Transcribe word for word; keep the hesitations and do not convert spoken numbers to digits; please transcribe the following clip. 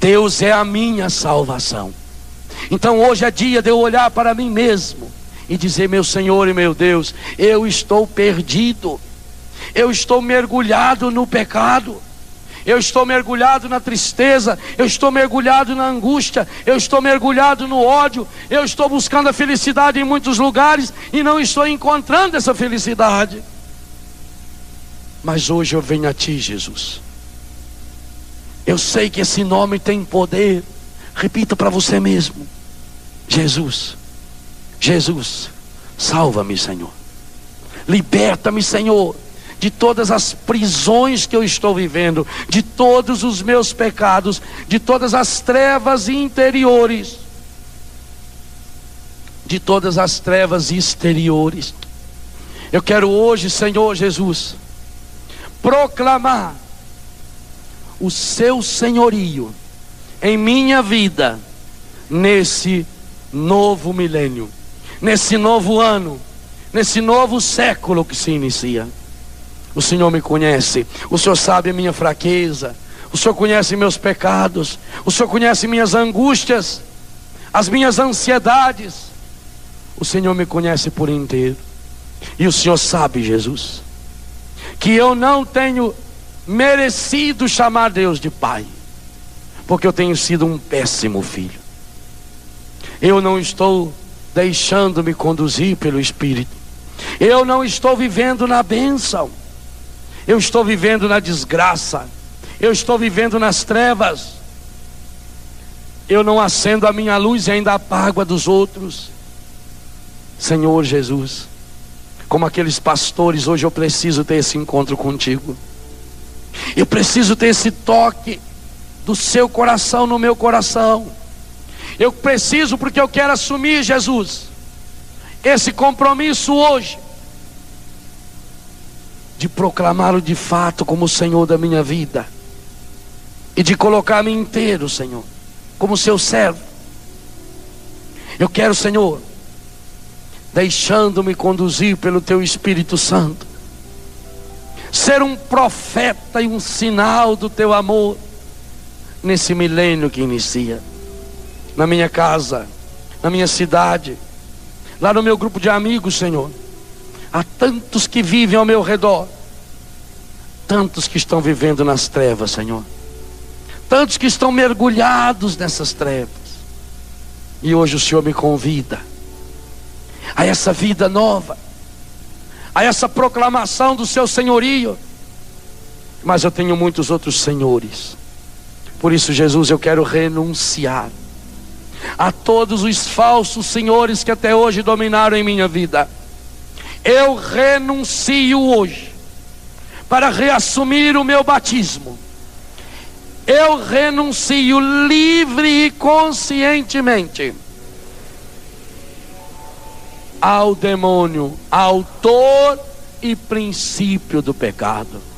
Deus é a minha salvação. Então hoje é dia de eu olhar para mim mesmo e dizer: meu Senhor e meu Deus, eu estou perdido, eu estou mergulhado no pecado, eu estou mergulhado na tristeza, eu estou mergulhado na angústia, eu estou mergulhado no ódio, eu estou buscando a felicidade em muitos lugares e não estou encontrando essa felicidade. Mas hoje eu venho a Ti, Jesus. Eu sei que esse nome tem poder. Repita para você mesmo: Jesus, Jesus, salva-me, Senhor. Liberta-me, Senhor, de todas as prisões que eu estou vivendo, de todos os meus pecados, de todas as trevas interiores, de todas as trevas exteriores. Eu quero hoje, Senhor Jesus, proclamar o Seu senhorio em minha vida, nesse novo milênio, nesse novo ano, nesse novo século que se inicia. O Senhor me conhece, o Senhor sabe a minha fraqueza, o Senhor conhece meus pecados, o Senhor conhece minhas angústias, as minhas ansiedades. O Senhor me conhece por inteiro. E o Senhor sabe, Jesus, que eu não tenho merecido chamar Deus de Pai, porque eu tenho sido um péssimo filho. Eu não estou deixando-me conduzir pelo Espírito. Eu não estou vivendo na bênção. Eu estou vivendo na desgraça. Eu estou vivendo nas trevas. Eu não acendo a minha luz e ainda apago a dos outros. Senhor Jesus, como aqueles pastores, hoje eu preciso ter esse encontro contigo. Eu preciso ter esse toque do Seu coração no meu coração. Eu preciso, porque eu quero assumir, Jesus, esse compromisso hoje, de proclamá-lo de fato como o Senhor da minha vida, e de colocar-me inteiro, Senhor, como Seu servo. Eu quero, Senhor, deixando-me conduzir pelo Teu Espírito Santo, ser um profeta e um sinal do Teu amor nesse milênio que inicia. Na minha casa, na minha cidade, lá no meu grupo de amigos, Senhor, há tantos que vivem ao meu redor, tantos que estão vivendo nas trevas, Senhor, tantos que estão mergulhados nessas trevas. E hoje o Senhor me convida a essa vida nova, a essa proclamação do Seu senhorio. Mas eu tenho muitos outros senhores. Por isso, Jesus, eu quero renunciar a todos os falsos senhores que até hoje dominaram em minha vida. Eu renuncio hoje para reassumir o meu batismo. Eu renuncio livre e conscientemente ao demônio, autor e princípio do pecado.